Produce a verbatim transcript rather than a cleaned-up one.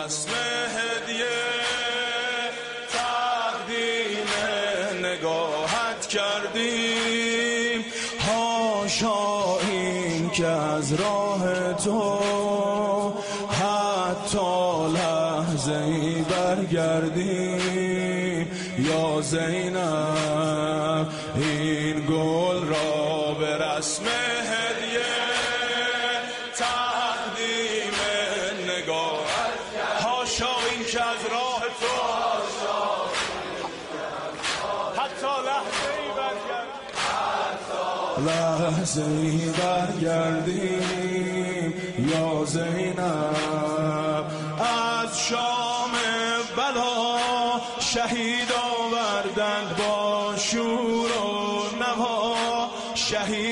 رسم هدیه تقدیم نگاهت کردیم. حاشا این که از راه تو حتی لحظه ای برگردیم. یا زینب این گل را به رسم هدیه تقدیم نگاهت. حاشا این که از راه تو حتی لحظه ای برگردیم، لحظه ای برگردیم. یا زینب از شام بلا شهید آوردند با شور و نوا. شهید